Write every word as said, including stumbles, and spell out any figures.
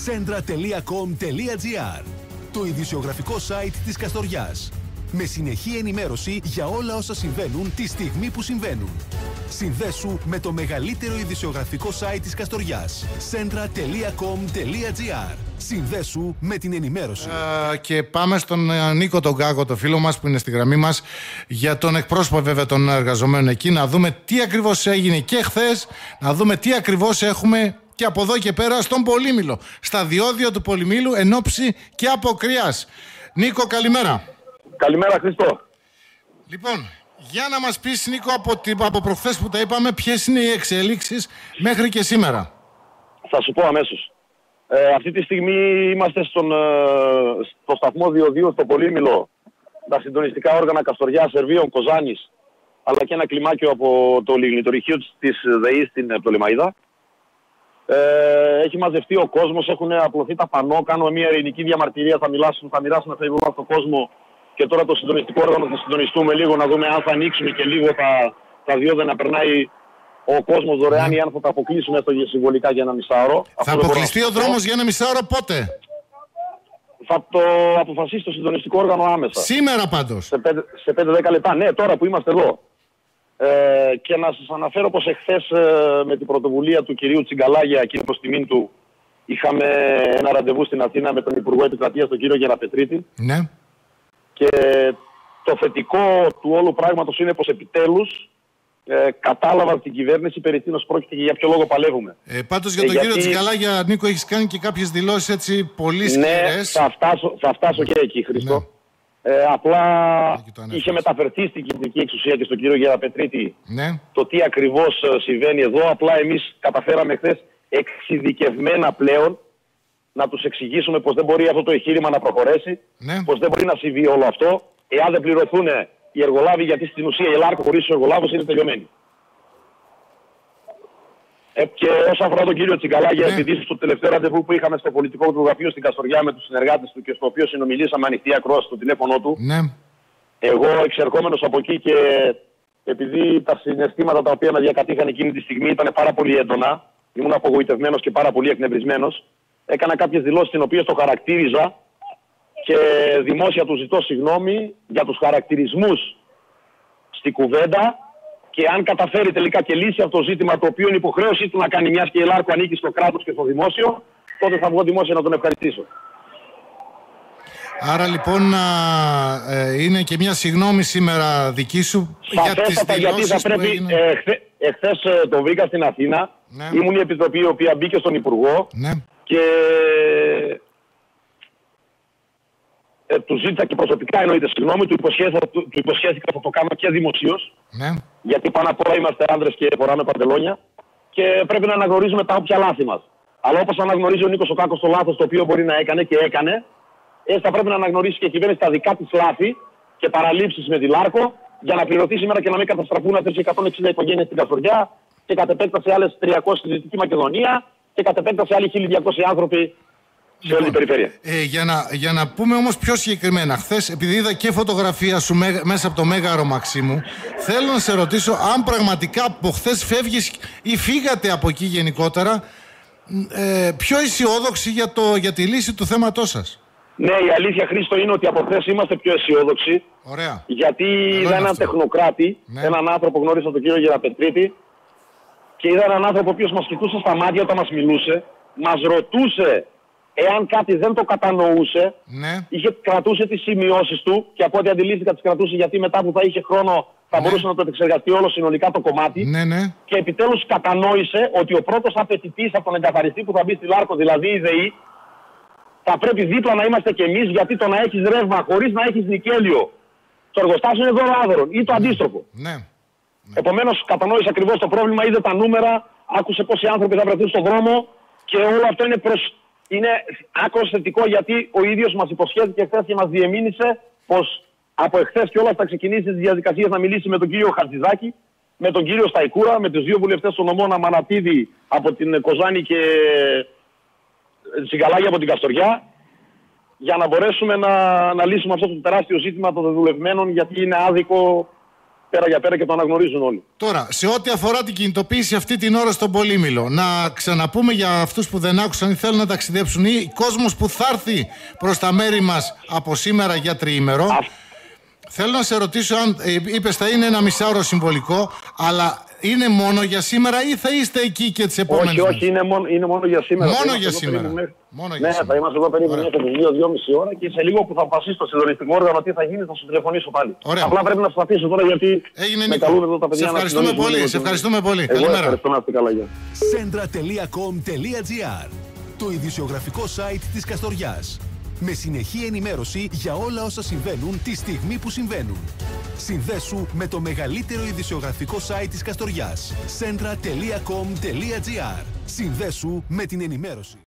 σέντρα τελεία κομ τελεία τζι άρ, το ειδησιογραφικό site της Καστοριάς. Με συνεχή ενημέρωση για όλα όσα συμβαίνουν τη στιγμή που συμβαίνουν. Συνδέσου με το μεγαλύτερο ειδησιογραφικό site της Καστοριάς. σέντρα τελεία κομ τελεία τζι άρ. Συνδέσου με την ενημέρωση. Uh, και πάμε στον uh, Νίκο τον Κάκο, το φίλο μας που είναι στη γραμμή μας, για τον εκπρόσωπο βέβαια των εργαζομένων εκεί, να δούμε τι ακριβώς έγινε και χθες, να δούμε τι ακριβώς έχουμε και από εδώ και πέρα στον Πολύμηλο, στα διόδια του Πολυμήλου, εν ώψη και αποκριάς. Νίκο, καλημέρα. Καλημέρα, Χριστό. Λοιπόν, για να μας πεις, Νίκο, από, από προχθές που τα είπαμε, ποιες είναι οι εξελίξεις μέχρι και σήμερα. Θα σου πω αμέσως. Ε, αυτή τη στιγμή είμαστε στον, ε, στο σταθμό διοδίου στο Πολύμηλο. Τα συντονιστικά όργανα Καστοριάς, Σερβίων, Κοζάνης, αλλά και ένα κλιμάκιο από το λιγνητορυχείο της ΔΕΗ στην Πτολεμαΐδα. Ε, έχει μαζευτεί ο κόσμος, έχουν απλωθεί τα πανό, κάνουμε μια ειρηνική διαμαρτυρία, θα, μιλάσουν, θα μοιράσουμε φεύγουμε στον κόσμο και τώρα το συντονιστικό όργανο θα συντονιστούμε λίγο να δούμε αν θα ανοίξουμε και λίγο τα, τα διόδια να περνάει ο κόσμος δωρεάν ή αν θα τα αποκλείσουμε στο συμβολικά για ένα μισάωρο. Θα αποκλειστεί ο δρόμος για ένα μισάωρο πότε? Θα το αποφασίσει το συντονιστικό όργανο άμεσα. Σήμερα πάντως. Σε πέντε δέκα λεπτά, ναι, τώρα που είμαστε εδώ. Ε, και να σας αναφέρω πως εχθές ε, με την πρωτοβουλία του κυρίου Τσιγκαλάγια και προς τιμήν του είχαμε ένα ραντεβού στην Αθήνα με τον Υπουργό Επικρατείας, τον κύριο Γεραπετρίτη. Ναι. Και το θετικό του όλου πράγματος είναι πως επιτέλους ε, κατάλαβαν την κυβέρνηση περί τίνος πρόκειται και για ποιο λόγο παλεύουμε. Ε, πάντως για τον ε, κύριο γιατί... Τσιγκαλάγια, Νίκο, έχεις κάνει και κάποιες δηλώσεις έτσι πολύ σκληρές. Ναι, θα φτάσω, θα φτάσω και εκεί, Χριστό. Ναι. Ε, απλά είχε μεταφερθεί στην κεντρική εξουσία και στον κύριο Γεραπετρίτη ναι. το τι ακριβώς συμβαίνει εδώ. Απλά εμείς καταφέραμε χθες εξειδικευμένα πλέον να τους εξηγήσουμε πως δεν μπορεί αυτό το εγχείρημα να προχωρέσει, ναι. πως δεν μπορεί να συμβεί όλο αυτό, εάν δεν πληρωθούν οι εργολάβοι, γιατί στην ουσία η ΛΑΡΚΟ χωρίς τους εργολάβους είναι τελειωμένη. Ε, και όσον αφορά τον κύριο Τσιγκαλάγια, ναι. επειδή στο τελευταίο ραντεβού που είχαμε στο πολιτικό του γραφείο στην Καστοριά με τους συνεργάτες του και στο οποίο συνομιλήσαμε ανοιχτή ακρόαση στο τηλέφωνο του, ναι. εγώ εξερχόμενος από εκεί και επειδή τα συναισθήματα τα οποία με διακατήχαν εκείνη τη στιγμή ήταν πάρα πολύ έντονα, ήμουν απογοητευμένος και πάρα πολύ εκνευρισμένος, έκανα κάποιες δηλώσεις τις οποίες το χαρακτήριζα και δημόσια του ζητώ συγγνώμη για τους χαρακτηρισμούς στη κουβέντα. Και αν καταφέρει τελικά και λύσει αυτό το ζήτημα, το οποίο είναι υποχρέωση του να κάνει, μιας και η ΛΑΡΚΟ ανήκει στο κράτος και στο δημόσιο, τότε θα βγω δημόσια να τον ευχαριστήσω. Άρα λοιπόν α, ε, είναι και μια συγγνώμη σήμερα δική σου για τις δηλώσεις γιατί θα πρέπει, έγινε... ε, χθε, εχθές ε, το βρήκα στην Αθήνα, ναι. ήμουν η επιτροπή η οποία μπήκε στον Υπουργό ναι. και ε, του ζήτησα και προσωπικά εννοείται συγγνώμη, του υποσχέθηκα, του, του υποσχέθηκα θα το κάνω και δημοσίως. Ναι. Γιατί πάνω απ' όλα είμαστε άντρες και φοράμε παντελόνια και πρέπει να αναγνωρίζουμε τα όποια λάθη μας. Αλλά όπως αναγνωρίζει ο Νίκος ο Κάκος το λάθος το οποίο μπορεί να έκανε και έκανε, έτσι θα πρέπει να αναγνωρίσει και η κυβέρνηση τα δικά της λάθη και παραλήψεις με τη ΛΑΡΚΟ για να πληρωθεί σήμερα και να μην καταστραφούν αυτές οι εκατόν εξήντα οικογένειες στην Καστοριά και κατ' επέκταση άλλες τριακόσιες στη Δυτική Μακεδονία και κατ' επέκταση άλλοι χίλια διακόσιοι άνθρωποι σε όλη την περιφέρεια. Ε, για, να, για να πούμε όμως πιο συγκεκριμένα, χθες, επειδή είδα και φωτογραφία σου με, μέσα από το Μέγαρο Μαξίμου, θέλω να σε ρωτήσω αν πραγματικά από χθες φεύγεις ή φύγατε από εκεί γενικότερα ε, πιο αισιόδοξοι για, το, για τη λύση του θέματός σας. Ναι, η αλήθεια, Χρήστο, είναι ότι από χθες είμαστε πιο αισιόδοξοι. Ωραία. Γιατί είδα έναν τεχνοκράτη, ναι. έναν άνθρωπο, γνώρισα τον κύριο Γεραπετρίτη, και είδα έναν άνθρωπο ο οποίος μας κοιτούσε στα μάτια όταν μας μιλούσε, μας ρωτούσε εάν κάτι δεν το κατανοούσε, ναι. είχε, κρατούσε τις σημειώσεις του και από ό,τι αντιλήφθηκα τις κρατούσε γιατί μετά που θα είχε χρόνο θα ναι. μπορούσε να το επεξεργαστεί όλο συνολικά το κομμάτι. Ναι, ναι. Και επιτέλους κατανόησε ότι ο πρώτος απαιτητής από τον εγκαθαριστή που θα μπει στη ΛΑΡΚΟ, δηλαδή η ΔΕΗ, θα πρέπει δίπλα να είμαστε κι εμείς, γιατί το να έχεις ρεύμα χωρίς να έχεις νικέλιο στο εργοστάσιο είναι δώρο άδωρον ή το ναι. αντίστροφο. Ναι. Ναι. Επομένως κατανόησε ακριβώς το πρόβλημα, είδε τα νούμερα, άκουσε πόσοι άνθρωποι θα βρεθούν στον δρόμο και όλο αυτό είναι προς... Είναι άκρως θετικό γιατί ο ίδιος μας υποσχέθηκε χθες και μας διεμήνυσε πως από εχθές κιόλας θα ξεκινήσει τις διαδικασίες να μιλήσει με τον κύριο Χατζηδάκη, με τον κύριο Σταϊκούρα, με τους δύο βουλευτές των νομών Αμανατίδη από την Κοζάνη και Τσιγκαλάγια από την Καστοριά, για να μπορέσουμε να, να λύσουμε αυτό το τεράστιο ζήτημα των δεδουλευμένων, γιατί είναι άδικο πέρα για πέρα και το αναγνωρίζουν όλοι. Τώρα, σε ό,τι αφορά την κινητοποίηση αυτή την ώρα στον Πολύμηλο, να ξαναπούμε για αυτούς που δεν άκουσαν ή θέλουν να ταξιδέψουν ή κόσμος που θα έρθει προς τα μέρη μας από σήμερα για τριήμερο. Α... Θέλω να σε ρωτήσω αν είπες θα είναι ένα μισάωρο συμβολικό, αλλά είναι μόνο για σήμερα ή θα είστε εκεί και τις επόμενες? Όχι, όχι, είναι μόνο, είναι μόνο για σήμερα. Μόνο για σήμερα. Μόνο ναι, θα είμαστε εδώ περίπου μέχρι τις δύο με δύο και μισή ώρα και σε λίγο που θα αποφασίσει το συντονιστικό όργανο τι θα γίνει θα σου τηλεφωνήσω πάλι. Ωραία. Απλά πρέπει να σταθήσω τώρα γιατί έγινε, με καλούν εδώ τα παιδιά. Σε ευχαριστούμε να πολύ. Σε ευχαριστούμε πολύ. Εγώ Καλημέρα. Ευχαριστώ, να είστε καλά. σέντρα τελεία κομ τελεία τζι άρ, το ειδησιογραφικό site της Καστοριάς. Με συνεχή ενημέρωση για όλα όσα συμβαίνουν τη στιγμή που συμβαίνουν. Συνδέσου με το μεγαλύτερο ειδησιογραφικό site της Καστοριάς. σέντρα τελεία κομ τελεία τζι άρ. Συνδέσου με την ενημέρωση.